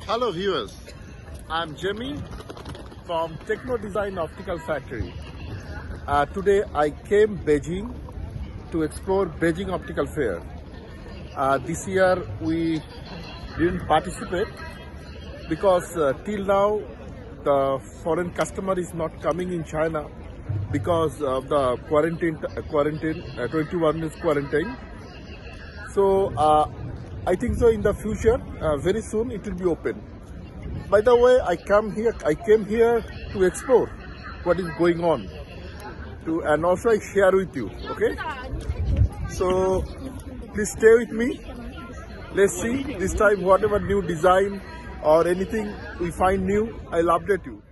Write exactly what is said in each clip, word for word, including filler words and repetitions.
Hello viewers, I'm Jimmy from Techno Design Optical Factory. Uh, today I came Beijing to explore Beijing Optical Fair. Uh, this year we didn't participate because uh, till now the foreign customer is not coming in China because of the quarantine, uh, quarantine uh, twenty-one is quarantine. So uh, I think so in the future, uh, very soon it will be open. By the way, I come here, I came here to explore what is going on, to, and also I share with you, okay? So please stay with me. Let's see this time whatever new design or anything we find new, I'll update you.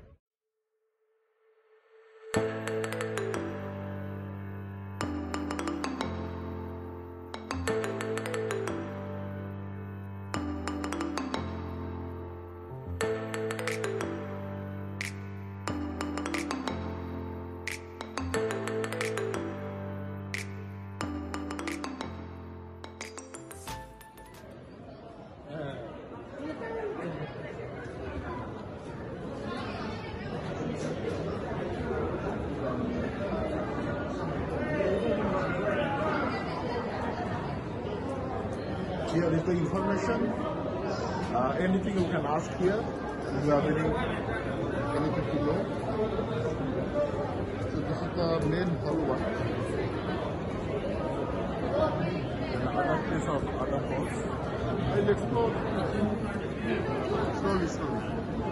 Here is the information. Uh, anything you can ask here. If you have any, anything to know. So this is the main hall one. And other place of other halls. I'll explore slowly, slowly.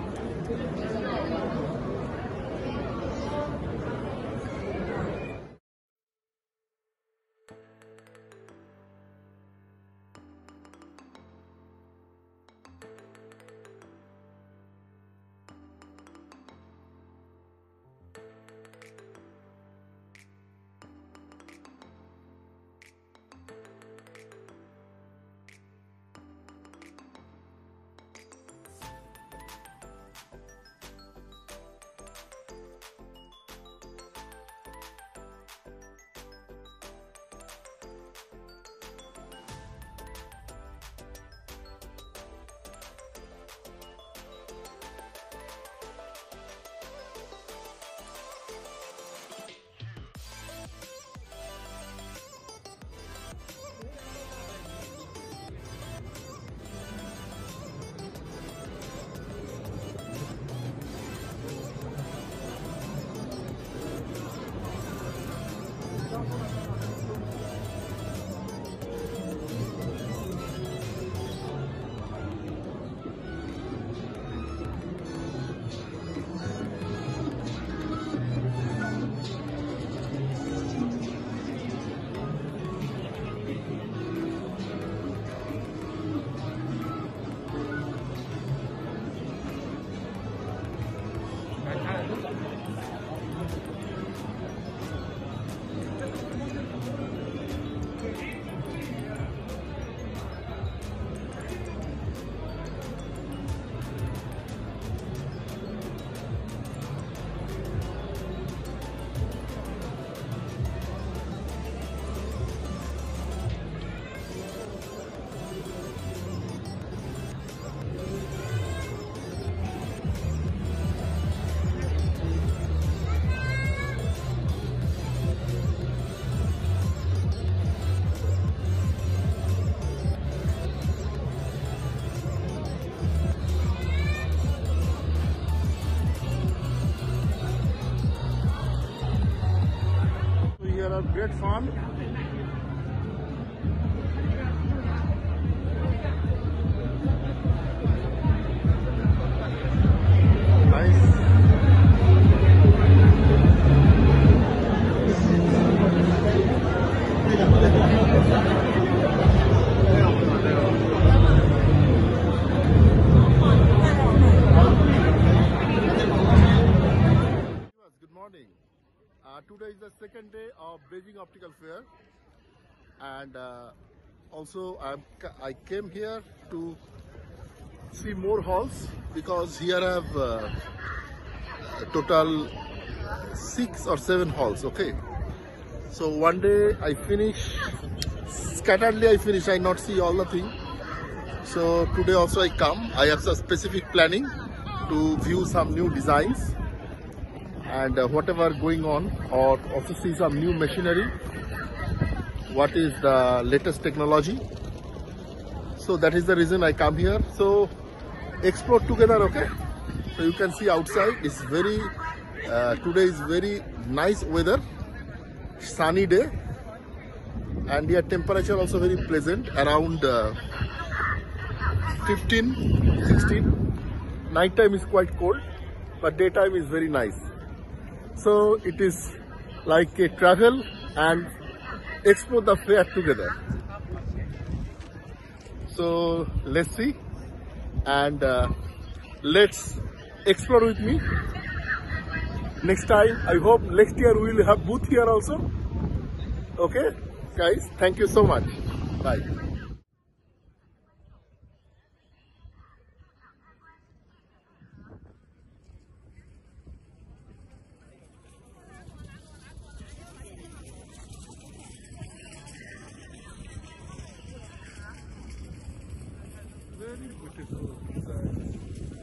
Here are great fun. Nice. Good morning. Uh, today is the second day of Beijing Optical Fair, and uh, also I'm, I came here to see more halls because here I have uh, total six or seven halls. Okay, so one day I finish, scatteredly I finish, I not see all the thing. So today also I come. I have some specific planning to view some new designs and uh, whatever going on, or also see some new machinery. What is the latest technology? So that is the reason I come here. So explore together, okay? So you can see outside. It's very uh, today is very nice weather, sunny day, and your temperature also very pleasant, around uh, fifteen, sixteen. Night time is quite cold, but daytime is very nice. So it is like a travel and explore the fair together. So let's see, and uh, let's explore with me. Next time, I hope next year we will have booth here also. Okay, guys, thank you so much. Bye. Very beautiful design.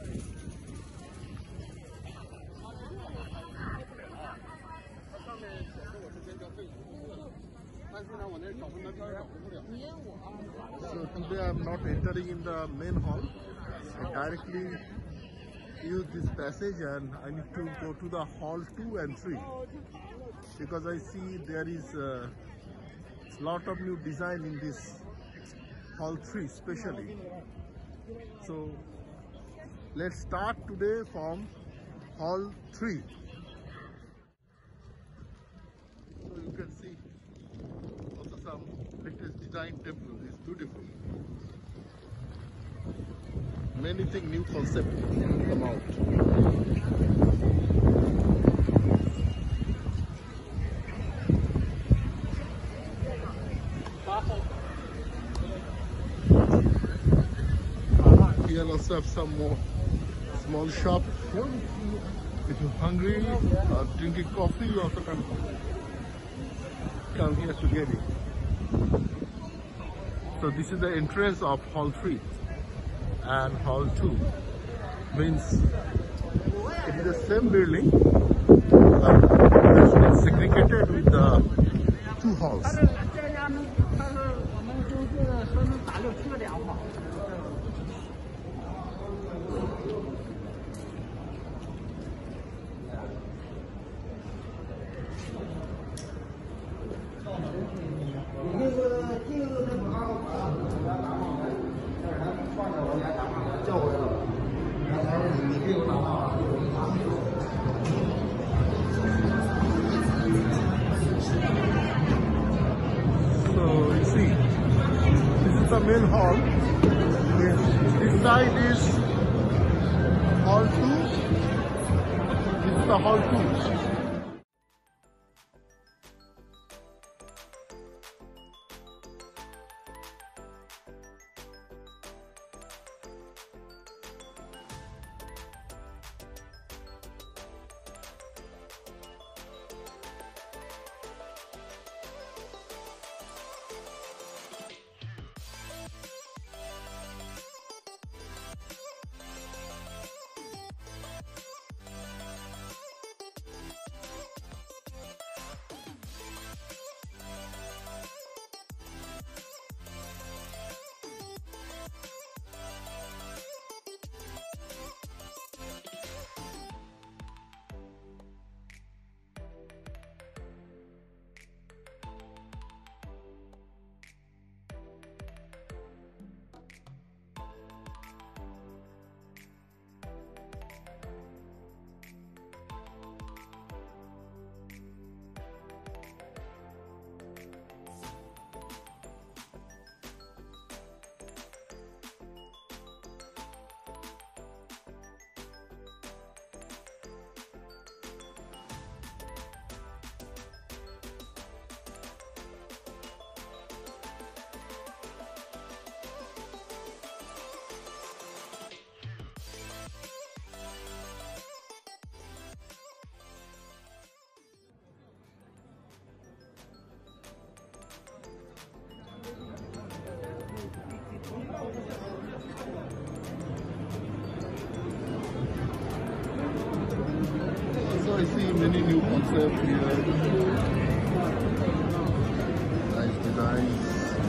So today I am not entering in the main hall. I directly use this passage and I need to go to the hall two and three, because I see there is a lot of new design in this hall three especially. So let's start today from hall three. So you can see also some latest design temple. It's beautiful. Many things, new concept come out. Here also have some more small shop. If you're hungry or drinking coffee, you also can come here to get it. So this is the entrance of hall three, and hall two means it is the same building, but it's been segregated with the two halls. So you see, this is the main hall. This side is hall two. This is the hall two. many new concepts here. Nice designs.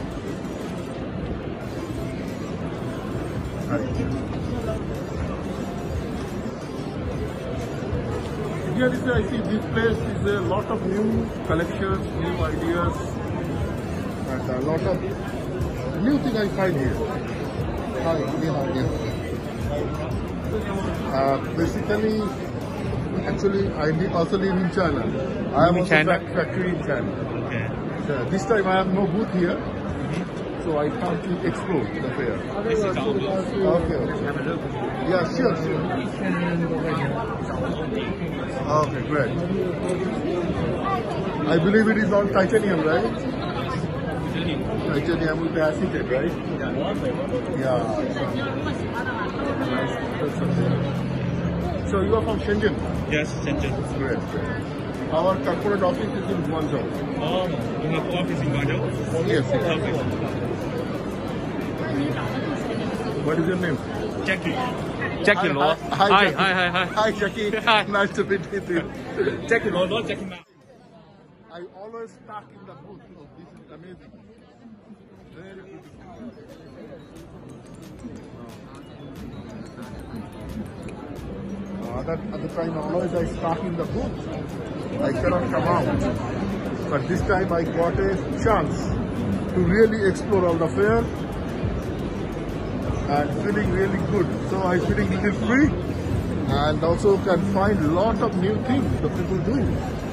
Here is, I see this place is a lot of new collections, new ideas, and a lot of new thing I find here. Hi, yeah, yeah. Uh, basically, actually, I li- also live in China. I have In also China? fac- factory in China. Okay. So this time I have no booth here, so I come to explore the fair. This is our booth. Okay, okay. Have a look. Yeah, sure, sure. Okay, great. I believe it is all titanium, right? Titanium with acetate, right? Yeah. Nice. So you are from Shenzhen? Yes, Shenzhen. Great, great. Our corporate office is in Guangzhou. Oh, you have office in Guangzhou? Yes, yes. Okay. What is your name? Jackie. Jackie Hi, Lo. hi, Hi, Jackie. hi, hi, hi. Hi, Jackie. Hi. Nice to meet with you. Jackie Lo, not Jackie Ma. I always stuck in the booth. Oh, this is amazing. Very beautiful. Uh, that at the time, always I stuck in the booth. I cannot come out. But this time I got a chance to really explore all the fair and feeling really good. So I'm feeling little free and also can find a lot of new things the people doing.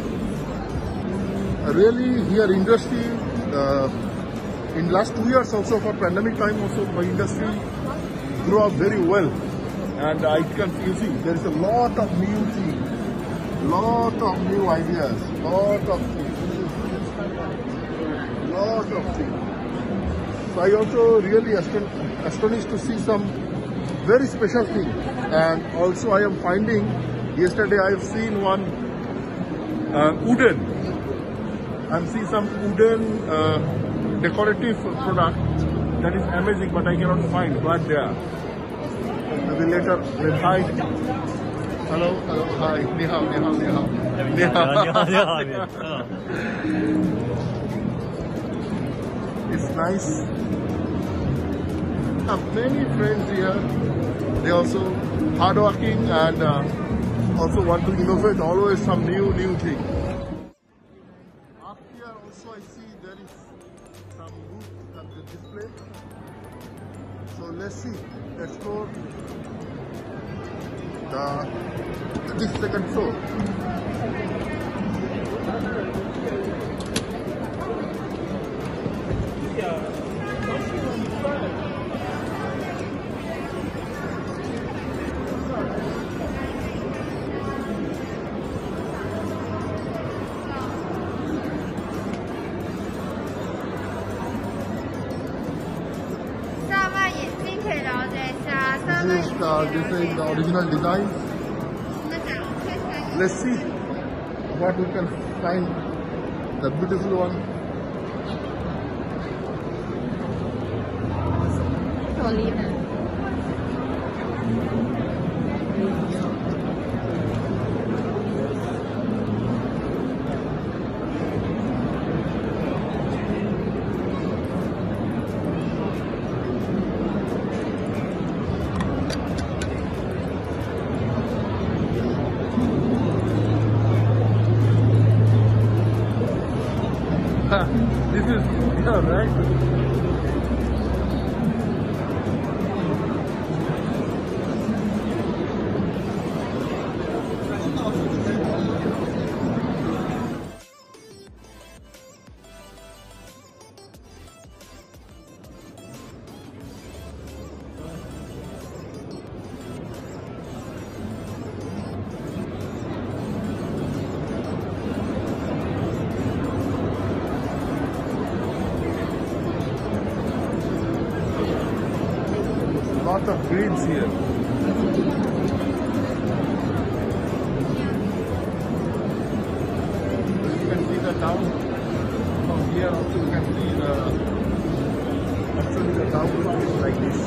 Uh, really here industry, uh, in last two years also for pandemic time also my industry grew up very well. And I can you see there is a lot of new things, lot of new ideas, lot of things, lot of things. So I also really aston astonished to see some very special thing. And also I am finding, yesterday I have seen one uh, wooden, I'm seeing some wooden uh, decorative product that is amazing, but I cannot find, but there. Maybe later, hi. Hello, hello, hi. Ni hao, ni hao, ni hao. Ni hao. It's nice. I have many friends here. They also hardworking and uh, also want to innovate always some new, new thing. Up here also I see there is some booth at the display. So let's see, let's go the this second floor. This is, uh, this is the original design. Let's see what we can find. The beautiful one. This is yeah, right. Lot of greens here. You can see the town from here. Also, you can see the actually the town is like this.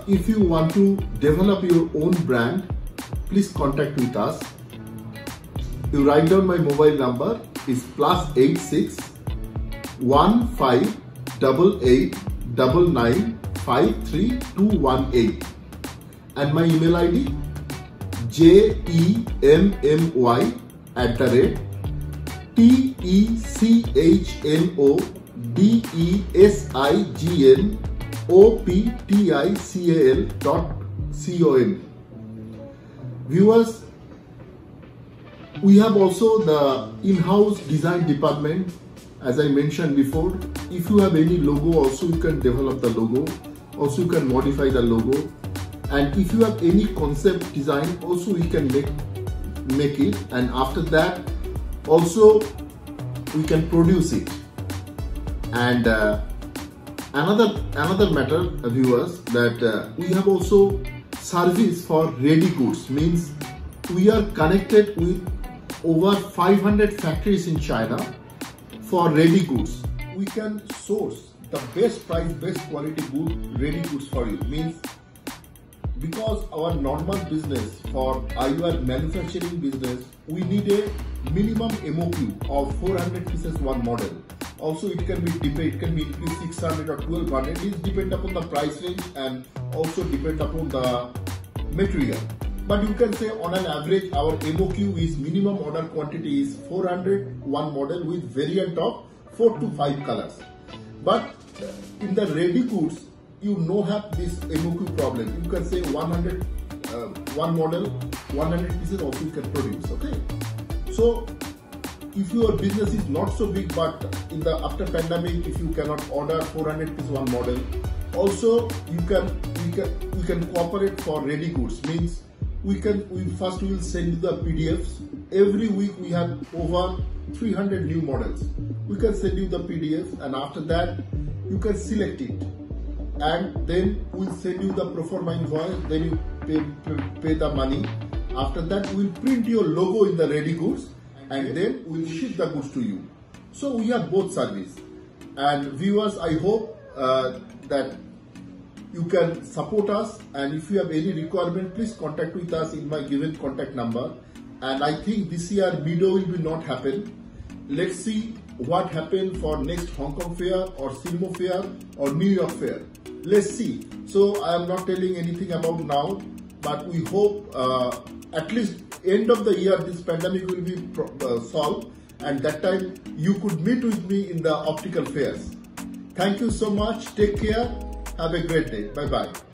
if you want to develop your own brand, please contact with us. You write down my mobile number is plus eight six one five eight eight nine nine five three two one eight, and my email I D J E M M Y at the rate T E C H N O D E S I G N O P T I C A L dot C O M. Viewers, we have also the in-house design department. As I mentioned before, if you have any logo, also you can develop the logo, also you can modify the logo, and if you have any concept design, also we can make make it, and after that also we can produce it. And uh, another another matter, uh, viewers, that uh, we have also service for ready goods. Means we are connected with over five hundred factories in China for ready goods. We can source the best price, best quality good ready goods for you. Means because our normal business for eyewear manufacturing business, we need a minimum M O Q of four hundred pieces one model. Also it can be it can be six hundred or twelve hundred. It depend upon the price range and also depend upon the material. But you can say on an average our M O Q is minimum order quantity is four hundred one model with variant of four to five colors. But in the ready goods, you no have this M O Q problem. You can say one hundred uh, one model, one hundred pieces also you can produce. Okay. So if your business is not so big, but in the after pandemic, if you cannot order four hundred piece one model, also you can we can we can cooperate for ready goods. Means we can we first we will send you the P D Fs. Every week we have over three hundred new models. We can send you the P D Fs, and after that you can select it, and then we'll send you the pro forma invoice. Then you pay, pay, pay the money. After that we'll print your logo in the ready goods, and then we'll ship the goods to you. So we have both service. And viewers, I hope uh, that you can support us, and if you have any requirement, please contact with us in my given contact number. And I think this year MIDO will be not happen. Let's see what happen for next Hong Kong Fair or Silmo Fair or New York Fair. Let's see. So I am not telling anything about now, but we hope uh, at least end of the year this pandemic will be uh, solved, and that time you could meet with me in the optical fairs. Thank you so much. Take care. Have a great day. Bye bye.